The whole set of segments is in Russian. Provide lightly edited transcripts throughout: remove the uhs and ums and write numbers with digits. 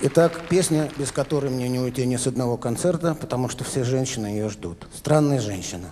Итак, песня, без которой мне не уйти ни с одного концерта, потому что все женщины ее ждут. «Странная женщина».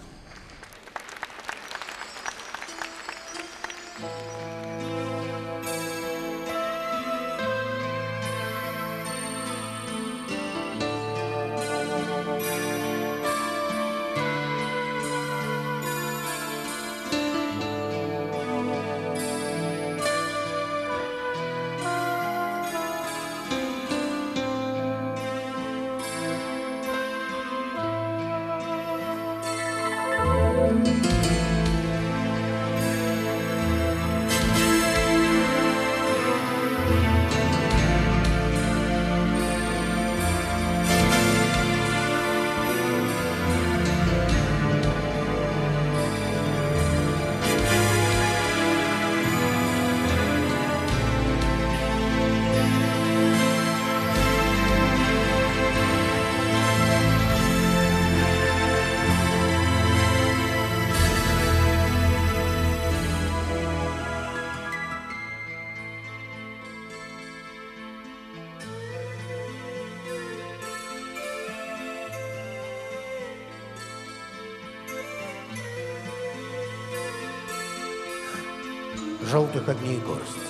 Желтых огней горсть.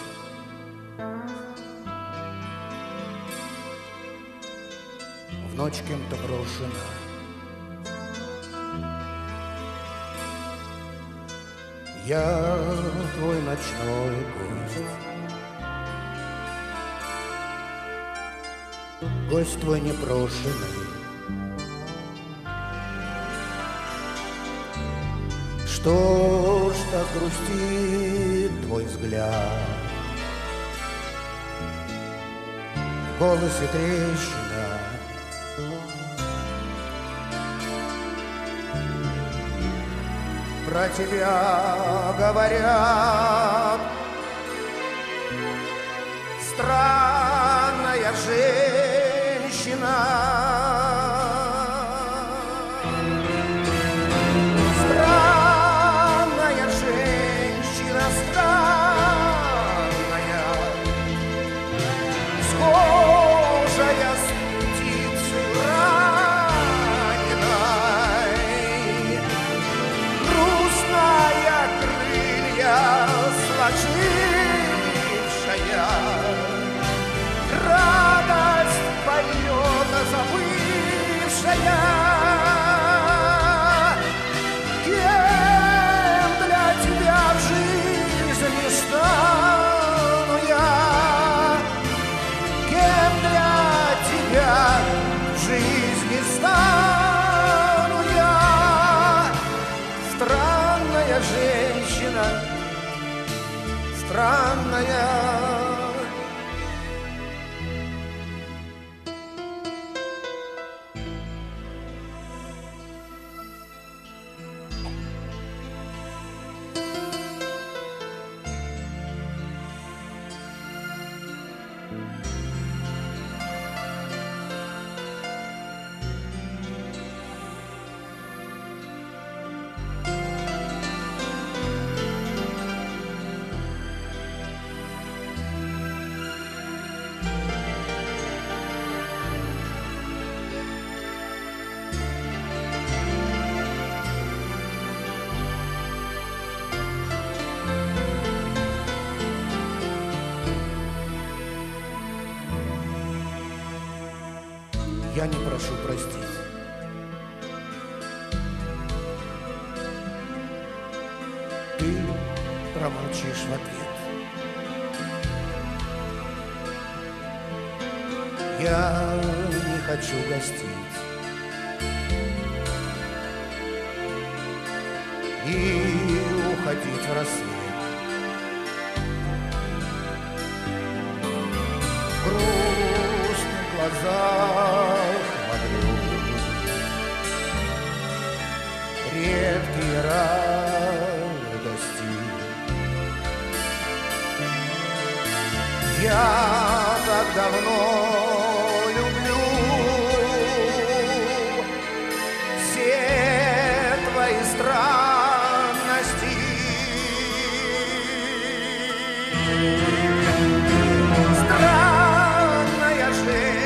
В ночь кем-то брошена. Я твой ночной гость. Гость твой непрошенный. Что ж так грустит твой взгляд? В голосе трещина. Про тебя говорят. Странная женщина. Радость поет, забывшая. Кем для тебя в жизни стану я? Кем для тебя в жизни стану я? Странная женщина, странная. Я не прошу простить. Ты промолчишь в ответ. Я не хочу гостить и уходить в рассвет. В грустных глазах редкие радости. Я так давно люблю все твои странности. Странная жизнь.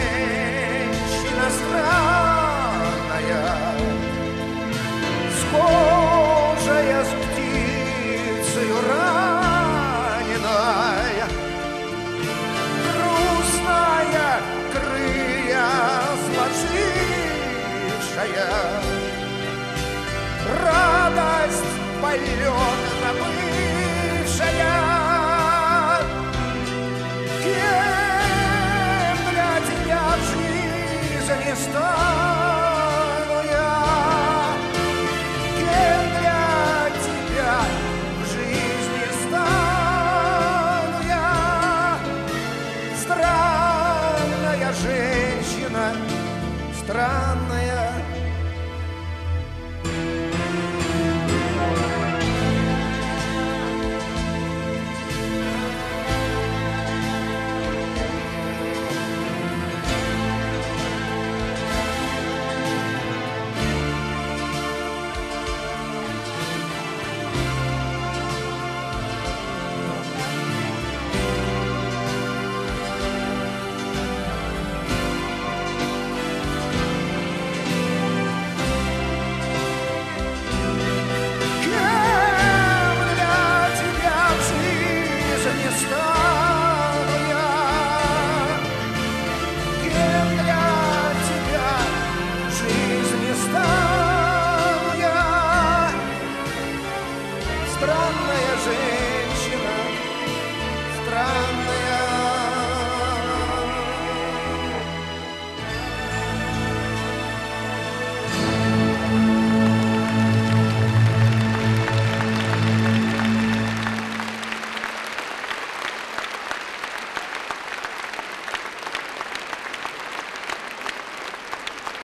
странная